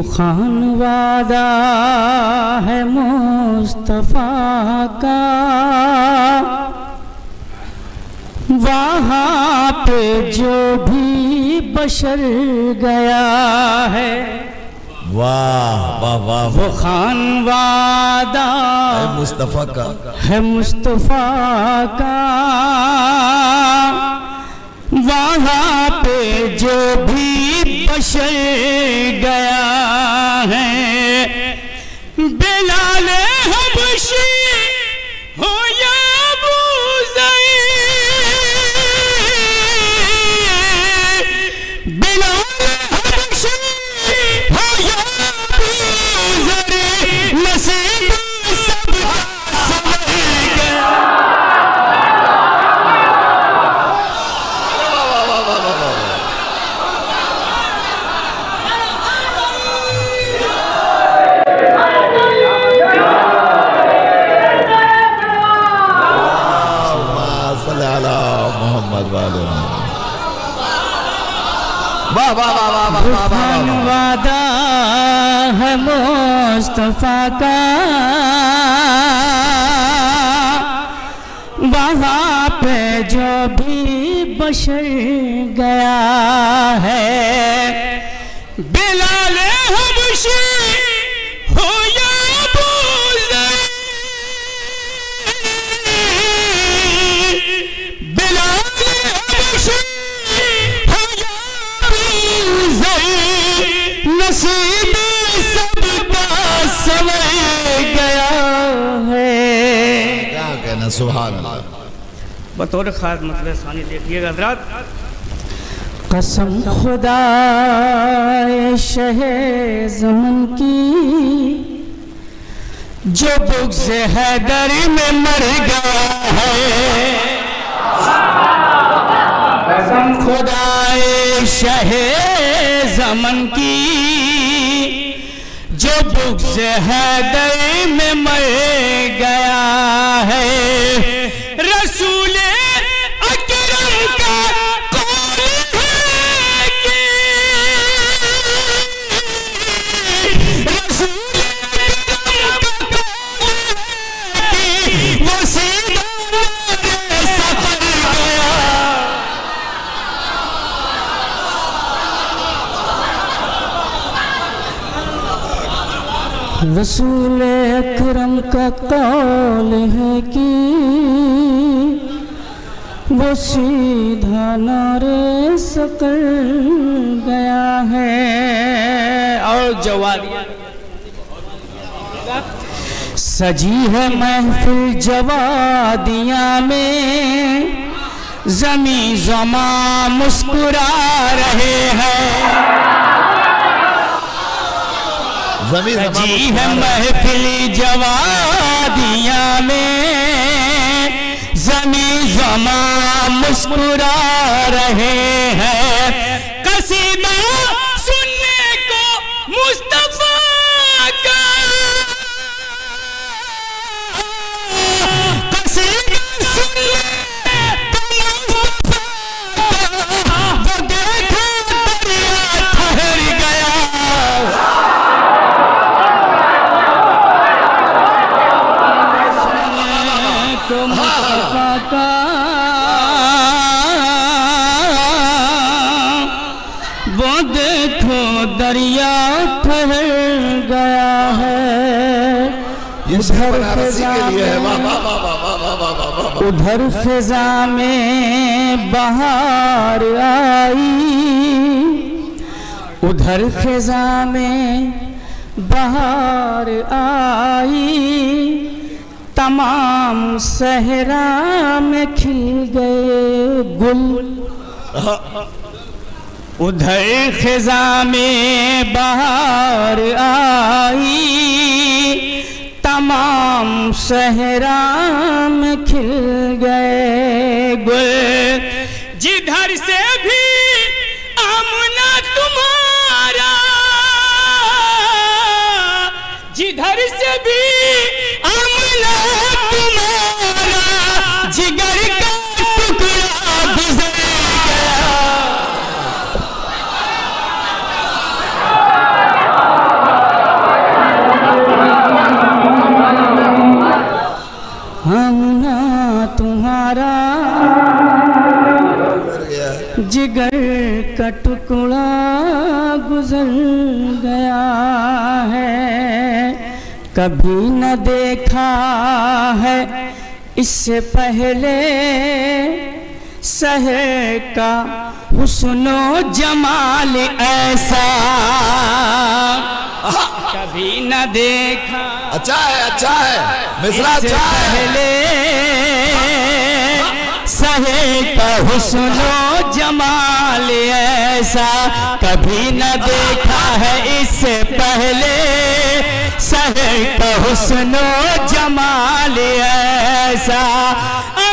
खान वादा है मुस्तफा का, वहाँ पे जो भी बशर गया है। वाह वाह वाह, वो खान वादा मुस्तफा का है मुस्तफा का, वहाँ पे जो भी बशर गया है। बिलाल हबशी हो या अबू ज़र, बिलाल हबशी हो या अबू ज़र, नसीब सबका संवर गया। वादा है मुस्तफा का, वहाँ पे जो भी बशर गया है। बिलाल हबशी हो या अबू ज़र, बिलाल हबशी हो या अबू ज़र, नसीब सबका संवर गया है। क्या कहना, सुभान अल्लाह। बतौर खास मतलब सानी देखिएगा हज़रात। कसम खुदा शहे ज़मन की, जो बुग़्ज़ हैदर में मर गया है। कसम खुदा शहे ज़मन की, जो बुग़्ज़ हैदर में मर गया है। रसूल अकरम का कौल है कि, रसूल अकरम का कौल है कि, वो सीधा सफर गया। रसूल अकरम का कौल है कि, वो सीधा नारे सकर गया है। और जवाब सजी है महफिल जवादिया में, ज़मी ज़मा मुस्कुरा रहे हैं। सजी है महफिल जवादिया में, ज़मी ज़मा मुस्कुरा रहे हैं। कसीदा सुनने को मुस्तफा का, कसीदा सुनने को मुस्तफा का, वो देखो दरिया ठहर गया। मुस्तफा का वो देखो दरिया ठहर गया है। उधर फिजा में बहार आई, उधर फिजा में बहार आई, तमाम सहरा में खिल गए गुल। उधर खिजा में बहार आई, तमाम सहरा में खिल गए गुल। जिधर से भी आमना तुम्हारा, जिधर से भी आमना तुम्हारा, जिगर का टुकड़ा गुजर गया। गया है, कभी न देखा है इससे पहले शहर का हुस्नो जमाल ऐसा, कभी न देखा। अच्छा है मिसरा अच्छा है। पहले शहर का हुस्नो जमाल ऐसा, कभी न देखा है इससे पहले शहर का हुस्नो जमाल ऐसा।